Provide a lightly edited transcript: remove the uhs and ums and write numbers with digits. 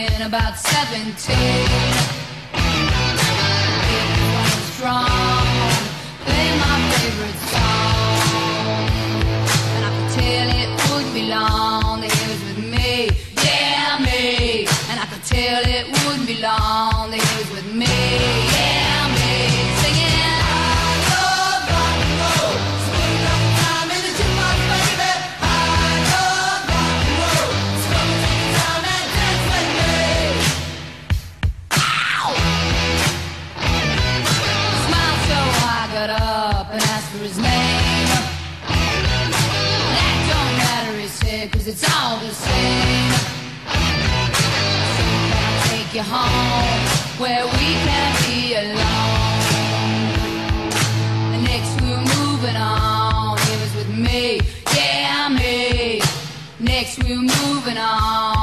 been about 17. It was strong, play my favorite song, and I could tell it wouldn't be long that he was with me, yeah me. And I could tell it wouldn't be long that he was with me, yeah me. Singing. And asked for his name. That don't matter, he said, 'cause it's all the same. So can I take you home where we can be alone? And next we were moving on. He was with me, yeah me. Next we were moving on.